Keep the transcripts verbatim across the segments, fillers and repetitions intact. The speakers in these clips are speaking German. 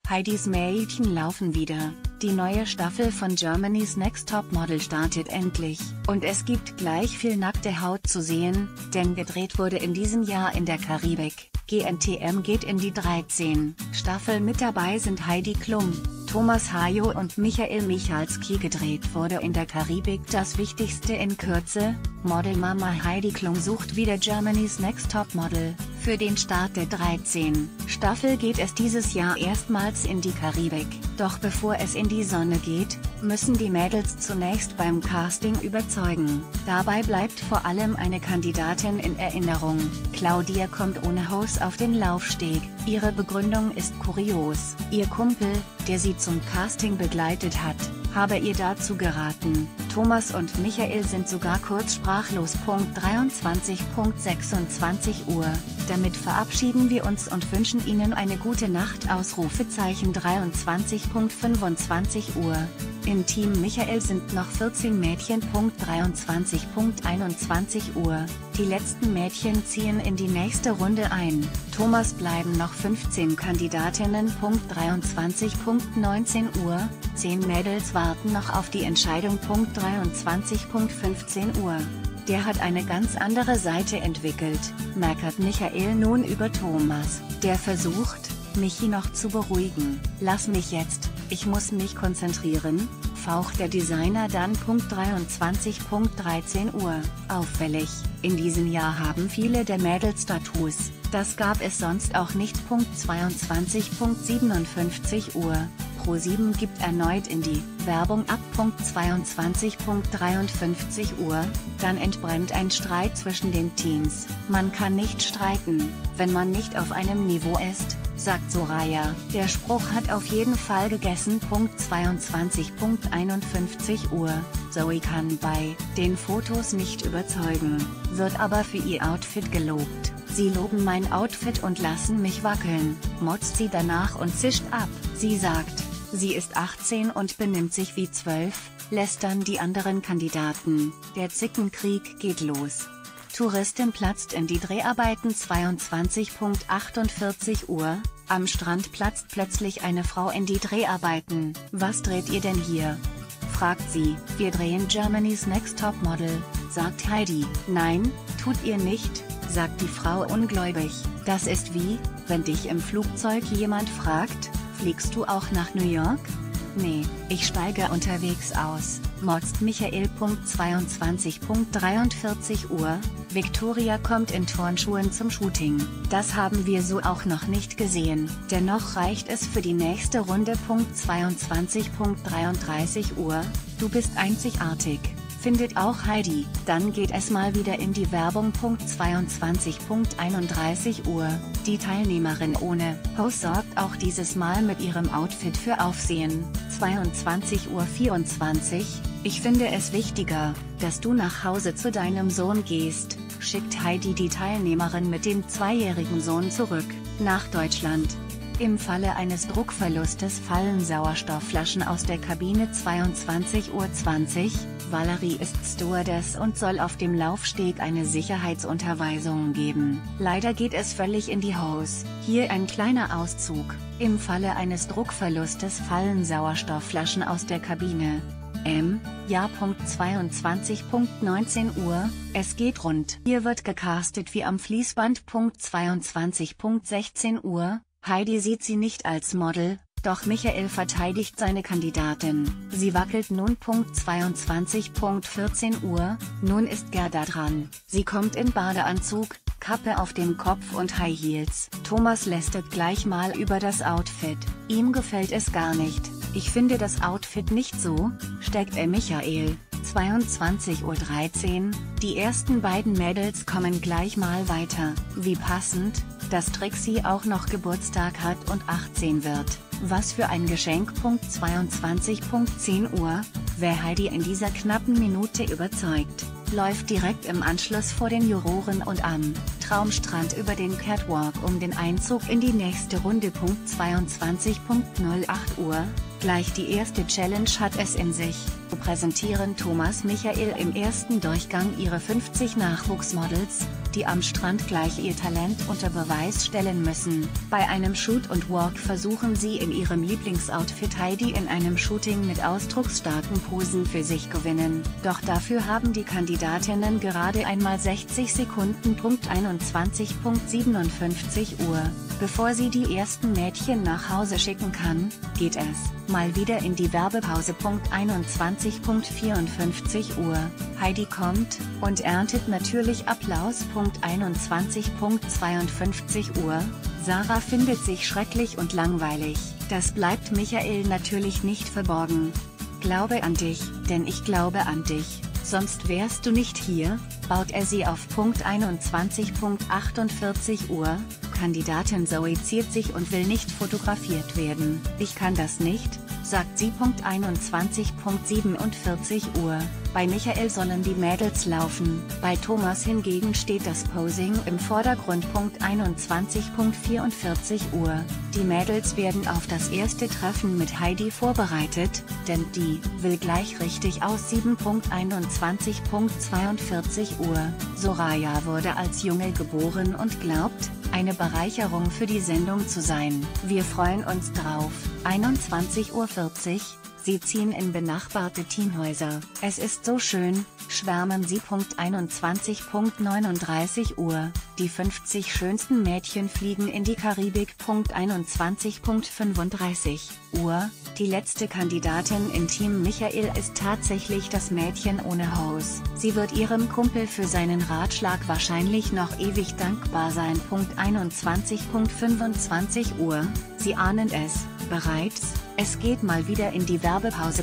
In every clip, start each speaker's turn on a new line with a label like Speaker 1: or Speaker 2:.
Speaker 1: Heidis Mädchen laufen wieder. Die neue Staffel von Germany's Next Top Model startet endlich, und es gibt gleich viel nackte Haut zu sehen, denn gedreht wurde in diesem Jahr in der Karibik. G N T M geht in die dreizehn Staffel. Mit dabei sind Heidi Klum, Thomas Hayo und Michael Michalski. Gedreht wurde in der Karibik. Das Wichtigste in Kürze: Modelmama Heidi Klum sucht wieder Germany's Next Top Model. Für den Start der dreizehn Staffel geht es dieses Jahr erstmals in die Karibik. Doch bevor es in die Sonne geht, müssen die Mädels zunächst beim Casting überzeugen. Dabei bleibt vor allem eine Kandidatin in Erinnerung. Claudia kommt ohne Hose auf den Laufsteg. Ihre Begründung ist kurios. Ihr Kumpel, der sie zum Casting begleitet hat, habe ihr dazu geraten. Thomas und Michael sind sogar kurz sprachlos. dreiundzwanzig sechsundzwanzig Uhr. Damit verabschieden wir uns und wünschen Ihnen eine gute Nacht. Ausrufezeichen dreiundzwanzig fünfundzwanzig Uhr. Im Team Michael sind noch vierzehn Mädchen. dreiundzwanzig einundzwanzig Uhr. Die letzten Mädchen ziehen in die nächste Runde ein. Thomas bleiben noch fünfzehn Kandidatinnen. dreiundzwanzig neunzehn Uhr. zehn Mädels warten noch auf die Entscheidung. dreiundzwanzig fünfzehn Uhr. Der hat eine ganz andere Seite entwickelt, meckert Michael nun über Thomas. Der versucht, Michi noch zu beruhigen. Lass mich jetzt, ich muss mich konzentrieren, faucht der Designer dann. dreiundzwanzig dreizehn Uhr. Auffällig, in diesem Jahr haben viele der Mädels Tattoos, das gab es sonst auch nicht. zweiundzwanzig siebenundfünfzig Uhr. ProSieben gibt erneut in die Werbung ab. zweiundzwanzig dreiundfünfzig Uhr, dann entbrennt ein Streit zwischen den Teams. Man kann nicht streiten, wenn man nicht auf einem Niveau ist, sagt Soraya. Der Spruch hat auf jeden Fall gegessen. zweiundzwanzig einundfünfzig Uhr. Zoe kann bei den Fotos nicht überzeugen, wird aber für ihr Outfit gelobt. Sie loben mein Outfit und lassen mich wackeln, motzt sie danach und zischt ab. Sie sagt, sie ist achtzehn und benimmt sich wie zwölf, lästern die anderen Kandidaten. Der Zickenkrieg geht los. Touristin platzt in die Dreharbeiten. zweiundzwanzig achtundvierzig Uhr. Am Strand platzt plötzlich eine Frau in die Dreharbeiten. Was dreht ihr denn hier? Fragt sie. Wir drehen Germany's Next Top Model, sagt Heidi. Nein, tut ihr nicht, sagt die Frau ungläubig. Das ist wie, wenn dich im Flugzeug jemand fragt, fliegst du auch nach New York? Nee, ich steige unterwegs aus, motzt Michael. zweiundzwanzig dreiundvierzig Uhr. Victoria kommt in Turnschuhen zum Shooting. Das haben wir so auch noch nicht gesehen. Dennoch reicht es für die nächste Runde. zweiundzwanzig dreiunddreißig Uhr. Du bist einzigartig, findet auch Heidi. Dann geht es mal wieder in die Werbung. zweiundzwanzig einunddreißig Uhr. Die Teilnehmerin ohne Hose sorgt auch dieses Mal mit ihrem Outfit für Aufsehen. zweiundzwanzig vierundzwanzig Uhr. Ich finde es wichtiger, dass du nach Hause zu deinem Sohn gehst, schickt Heidi die Teilnehmerin mit dem zweijährigen Sohn zurück, nach Deutschland. Im Falle eines Druckverlustes fallen Sauerstoffflaschen aus der Kabine. zweiundzwanzig zwanzig Uhr. Valerie ist Stewardess und soll auf dem Laufsteg eine Sicherheitsunterweisung geben. Leider geht es völlig in die Hose. Hier ein kleiner Auszug. Im Falle eines Druckverlustes fallen Sauerstoffflaschen aus der Kabine. M, ja. zweiundzwanzig neunzehn Uhr, es geht rund. Hier wird gecastet wie am Fließband. zweiundzwanzig sechzehn Uhr, Heidi sieht sie nicht als Model, doch Michael verteidigt seine Kandidatin. Sie wackelt nun. zweiundzwanzig vierzehn Uhr, nun ist Gerda dran. Sie kommt in Badeanzug, Kappe auf dem Kopf und High Heels. Thomas lästert gleich mal über das Outfit. Ihm gefällt es gar nicht. Ich finde das Outfit nicht so, steckt er Michael. zweiundzwanzig dreizehn Uhr, die ersten beiden Mädels kommen gleich mal weiter. Wie passend, dass Trixie auch noch Geburtstag hat und achtzehn wird. Was für ein Geschenk. zweiundzwanzig zehn Uhr, wer Heidi in dieser knappen Minute überzeugt, läuft direkt im Anschluss vor den Juroren und am Traumstrand über den Catwalk um den Einzug in die nächste Runde. zweiundzwanzig null acht Uhr, gleich die erste Challenge hat es in sich. präsentieren Thomas Michael im ersten Durchgang ihre fünfzig Nachwuchsmodels, die am Strand gleich ihr Talent unter Beweis stellen müssen. Bei einem Shoot und Walk versuchen sie in ihrem Lieblingsoutfit Heidi in einem Shooting mit ausdrucksstarken Posen für sich gewinnen. Doch dafür haben die Kandidatinnen gerade einmal sechzig Sekunden. einundzwanzig siebenundfünfzig Uhr. Bevor sie die ersten Mädchen nach Hause schicken kann, geht es mal wieder in die Werbepause. einundzwanzig vierundfünfzig Uhr. Heidi kommt und erntet natürlich Applaus. einundzwanzig zweiundfünfzig Uhr. Sarah findet sich schrecklich und langweilig. Das bleibt Michael natürlich nicht verborgen. Glaube an dich, denn ich glaube an dich, sonst wärst du nicht hier, baut er sie auf. einundzwanzig achtundvierzig Uhr. Kandidatin Zoe ziert sich und will nicht fotografiert werden. Ich kann das nicht, sagt sie. einundzwanzig siebenundvierzig Uhr. Bei Michael sollen die Mädels laufen, bei Thomas hingegen steht das Posing im Vordergrund. einundzwanzig vierundvierzig Uhr. Die Mädels werden auf das erste Treffen mit Heidi vorbereitet, denn die will gleich richtig aussieben. einundzwanzig zweiundvierzig Uhr. Soraya wurde als Junge geboren und glaubt, eine Bereicherung für die Sendung zu sein. Wir freuen uns drauf. einundzwanzig vierzig Uhr. Sie ziehen in benachbarte Teamhäuser. Es ist so schön, schwärmen sie. einundzwanzig neununddreißig Uhr. Die fünfzig schönsten Mädchen fliegen in die Karibik. einundzwanzig fünfunddreißig Uhr. Die letzte Kandidatin in Team Michael ist tatsächlich das Mädchen ohne Haus. Sie wird ihrem Kumpel für seinen Ratschlag wahrscheinlich noch ewig dankbar sein. einundzwanzig fünfundzwanzig Uhr. Sie ahnen es bereits, es geht mal wieder in die Werbepause.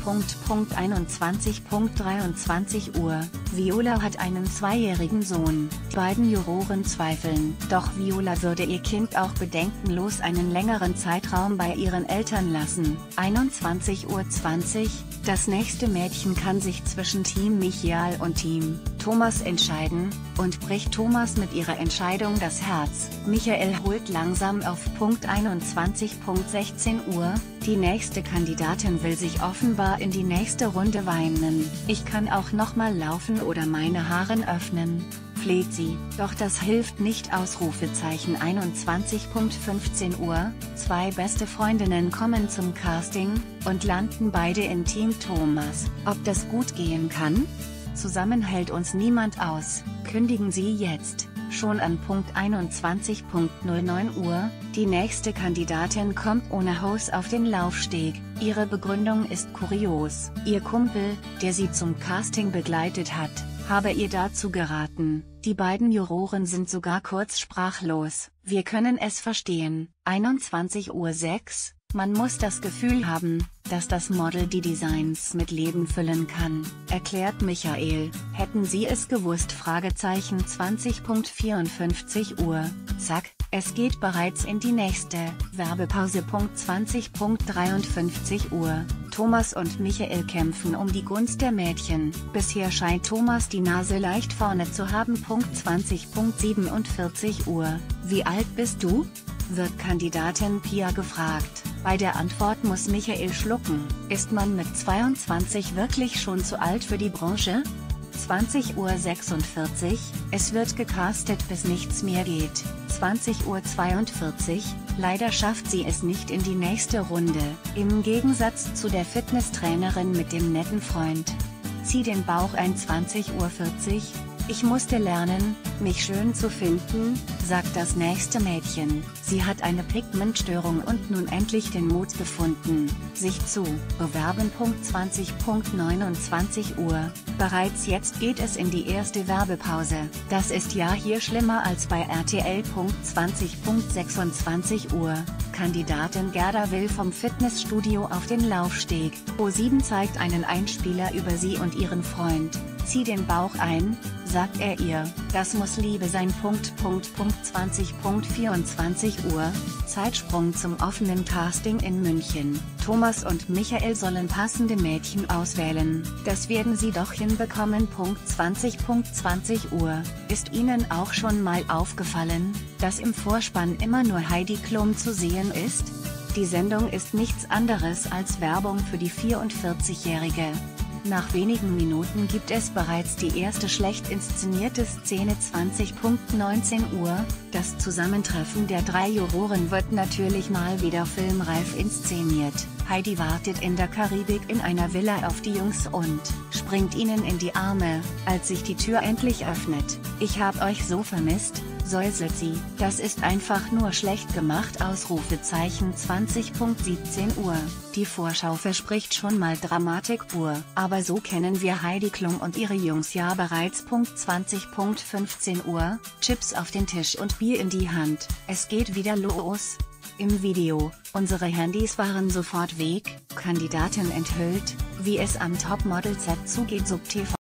Speaker 1: einundzwanzig dreiundzwanzig Uhr. Viola hat einen zweijährigen Sohn. Die beiden Juroren zweifeln. Doch Viola würde ihr Kind auch bedenkenlos einen längeren Zeitraum bei ihren Eltern lassen. einundzwanzig zwanzig Uhr. Das nächste Mädchen kann sich zwischen Team Michael und Team Thomas entscheiden, und bricht Thomas mit ihrer Entscheidung das Herz. Michael holt langsam auf. einundzwanzig sechzehn Uhr. Die nächste Kandidatin will sich offenbar in die nächste Runde weinen. Ich kann auch noch mal laufen oder meine Haare öffnen, fleht sie. Doch das hilft nicht. Ausrufezeichen. einundzwanzig fünfzehn Uhr. Zwei beste Freundinnen kommen zum Casting und landen beide in Team Thomas. Ob das gut gehen kann? Zusammen hält uns niemand aus, kündigen sie jetzt schon an. einundzwanzig neun Uhr. Die nächste Kandidatin kommt ohne Haus auf den Laufsteg. Ihre Begründung ist kurios. Ihr Kumpel, der sie zum Casting begleitet hat, habe ihr dazu geraten. Die beiden Juroren sind sogar kurz sprachlos. Wir können es verstehen. einundzwanzig Uhr sechs. Man muss das Gefühl haben, dass das Model die Designs mit Leben füllen kann, erklärt Michael. Hätten Sie es gewusst? Fragezeichen. zwanzig vierundfünfzig Uhr. Zack, es geht bereits in die nächste Werbepause. zwanzig dreiundfünfzig Uhr. Thomas und Michael kämpfen um die Gunst der Mädchen. Bisher scheint Thomas die Nase leicht vorne zu haben. zwanzig siebenundvierzig Uhr. Wie alt bist du? Wird Kandidatin Pia gefragt. Bei der Antwort muss Michael schlucken. Ist man mit zweiundzwanzig wirklich schon zu alt für die Branche? zwanzig Uhr sechsundvierzig. Es wird gecastet, bis nichts mehr geht. zwanzig Uhr zweiundvierzig. Leider schafft sie es nicht in die nächste Runde. Im Gegensatz zu der Fitnesstrainerin mit dem netten Freund. Zieh den Bauch ein. zwanzig Uhr vierzig. Ich musste lernen, mich schön zu finden, sagt das nächste Mädchen. Sie hat eine Pigmentstörung und nun endlich den Mut gefunden, sich zu bewerben. zwanzig neunundzwanzig Uhr. Bereits jetzt geht es in die erste Werbepause. Das ist ja hier schlimmer als bei R T L. zwanzig sechsundzwanzig Uhr. Kandidatin Gerda will vom Fitnessstudio auf den Laufsteg. Pro sieben zeigt einen Einspieler über sie und ihren Freund. Zieh den Bauch ein, sagt er ihr. Das muss Liebe sein. zwanzig vierundzwanzig Uhr. Zeitsprung zum offenen Casting in München. Thomas und Michael sollen passende Mädchen auswählen. Das werden sie doch hinbekommen. zwanzig zwanzig Uhr. Ist Ihnen auch schon mal aufgefallen, dass im Vorspann immer nur Heidi Klum zu sehen ist? Die Sendung ist nichts anderes als Werbung für die vierundvierzigjährige. Nach wenigen Minuten gibt es bereits die erste schlecht inszenierte Szene. zwanzig Uhr neunzehn. Das Zusammentreffen der drei Juroren wird natürlich mal wieder filmreif inszeniert. Heidi wartet in der Karibik in einer Villa auf die Jungs und springt ihnen in die Arme, als sich die Tür endlich öffnet. „Ich hab euch so vermisst", säuselt sie. „Das ist einfach nur schlecht gemacht!" Ausrufezeichen. zwanzig Uhr siebzehn. Die Vorschau verspricht schon mal Dramatik pur. Aber so kennen wir Heidi Klum und ihre Jungs ja bereits. zwanzig Uhr fünfzehn. Chips auf den Tisch und Bier in die Hand. Es geht wieder los. Im Video, unsere Handys waren sofort weg, Kandidatin enthüllt, wie es am Topmodel-Set zugeht. Sub T V